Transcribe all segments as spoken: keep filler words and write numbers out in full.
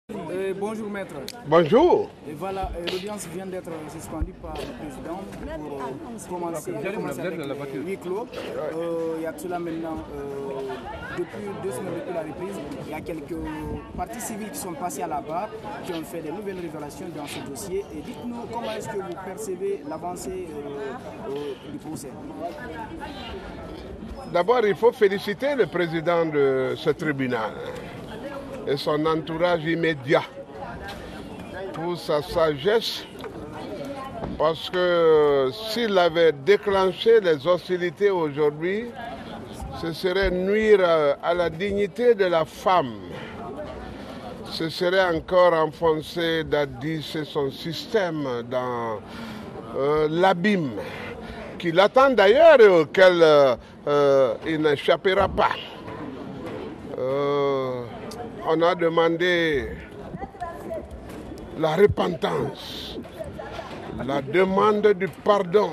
Euh, bonjour maître. Bonjour. Et voilà, l'audience vient d'être suspendue par le président pour euh, commencer, commencer avec le huis clos. Euh, il y a cela maintenant, euh, depuis deux semaines depuis la reprise, il y a quelques parties civiles qui sont passées à la barre, qui ont fait des nouvelles révélations dans ce dossier. Et dites-nous comment est-ce que vous percevez l'avancée euh, euh, du procès? D'abord, il faut féliciter le président de ce tribunal et son entourage immédiat pour sa sagesse, parce que s'il avait déclenché les hostilités aujourd'hui, ce serait nuire à la dignité de la femme. Ce serait encore enfoncer Dadis et son système dans euh, l'abîme qui l'attend d'ailleurs et auquel euh, euh, il n'échappera pas. Euh, on a demandé la repentance, la demande du pardon.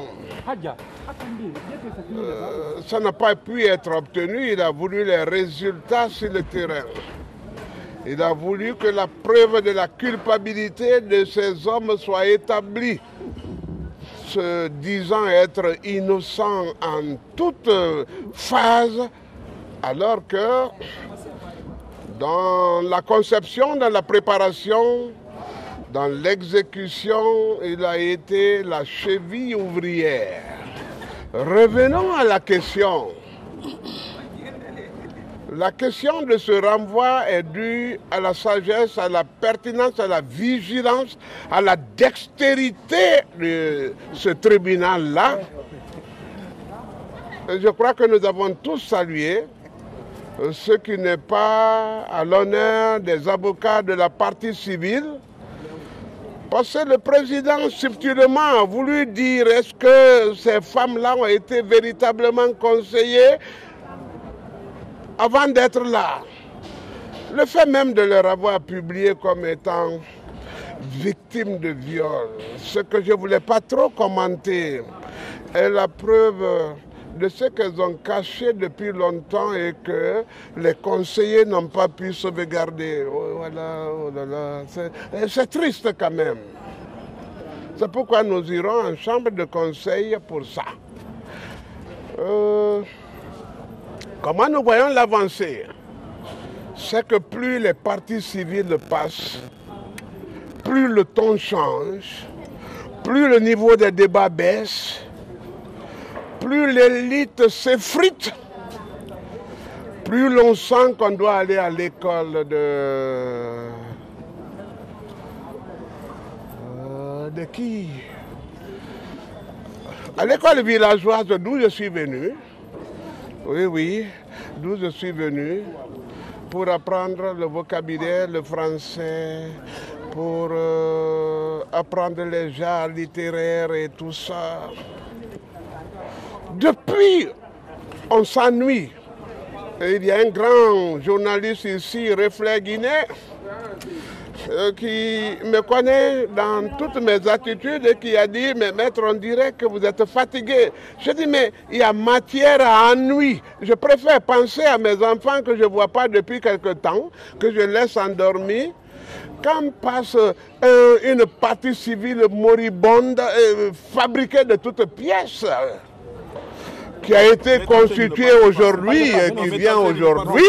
Euh, ça n'a pas pu être obtenu. Il a voulu les résultats sur le terrain. Il a voulu que la preuve de la culpabilité de ces hommes soit établie, se disant être innocents en toute phase, alors que dans la conception, dans la préparation, dans l'exécution, il a été la cheville ouvrière. Revenons à la question. La question de ce renvoi est due à la sagesse, à la pertinence, à la vigilance, à la dextérité de ce tribunal-là. Je crois que nous avons tous salué ce qui n'est pas à l'honneur des avocats de la partie civile, parce que le président subtilement a voulu dire est-ce que ces femmes-là ont été véritablement conseillées avant d'être là. Le fait même de leur avoir publié comme étant victimes de viol, ce que je ne voulais pas trop commenter, est la preuve de ce qu'elles ont caché depuis longtemps et que les conseillers n'ont pas pu sauvegarder. Oh, voilà, oh là là, c'est triste quand même. C'est pourquoi nous irons en chambre de conseil pour ça. Euh, comment nous voyons l'avancée? C'est que plus les parties civiles passent, plus le ton change, plus le niveau des débats baisse, plus l'élite s'effrite, plus l'on sent qu'on doit aller à l'école de... Euh, de qui? À l'école villageoise d'où je suis venu. Oui, oui, d'où je suis venu pour apprendre le vocabulaire, le français, pour euh, apprendre les genres littéraires et tout ça. Depuis, on s'ennuie. Il y a un grand journaliste ici, Reflet Guinée, euh, qui me connaît dans toutes mes attitudes et qui a dit, mais maître, on dirait que vous êtes fatigué. Je dis, mais il y a matière à ennui. Je préfère penser à mes enfants que je ne vois pas depuis quelque temps, que je laisse endormir. Quand passe euh, une partie civile moribonde, euh, fabriquée de toutes pièces, qui a été constitué aujourd'hui et qui vient aujourd'hui,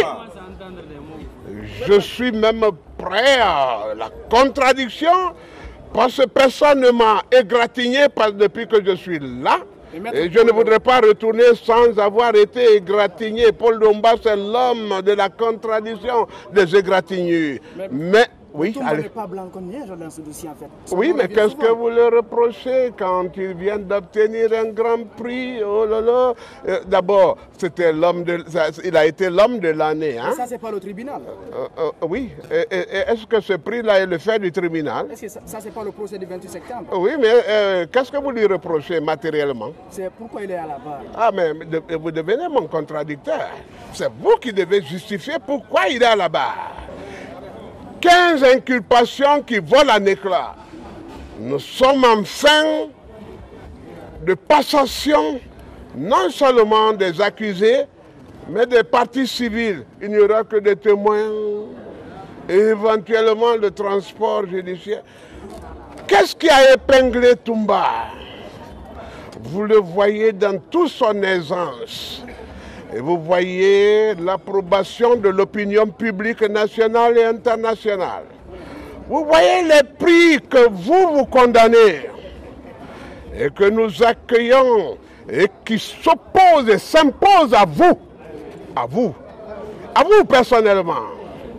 je suis même prêt à la contradiction parce que personne ne m'a égratigné depuis que je suis là. Et je ne voudrais pas retourner sans avoir été égratigné. Paul Domba, c'est l'homme de la contradiction des égratignures. Mais oui, tout allez. n'est pas blanc comme neige dans ce dossier en fait. Ça oui, mais qu'est-ce que vous leur reprochez quand ils viennent d'obtenir un grand prix? Oh là là. Euh, D'abord, c'était l'homme de, ça, il a été l'homme de l'année. Hein? Ça, c'est pas le tribunal. Euh, euh, oui. Est-ce que ce prix-là est le fait du tribunal? Est-ce que ça, ça c'est pas le procès du vingt-huit septembre? Oui, mais euh, qu'est-ce que vous lui reprochez matériellement? C'est pourquoi il est à la barre. Ah, mais de, vous devenez mon contradicteur. C'est vous qui devez justifier pourquoi il est à la barre. quinze inculpations qui volent en éclat. Nous sommes en fin de passation, non seulement des accusés, mais des parties civiles. Il n'y aura que des témoins. et éventuellement le transport judiciaire. Qu'est-ce qui a épinglé Toumba? Vous le voyez dans toute son aisance. Et vous voyez l'approbation de l'opinion publique nationale et internationale. Vous voyez les prix que vous vous condamnez et que nous accueillons et qui s'opposent et s'imposent à vous, à vous, à vous personnellement.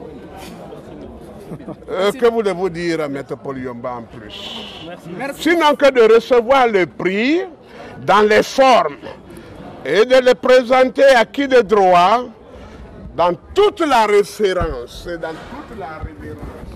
Euh, que voulez-vous dire à Maître Paul Yomba en plus? Merci. Merci. Sinon que de recevoir le prix dans les formes et de le présenter à qui de droit dans toute la référence et dans toute la révérence.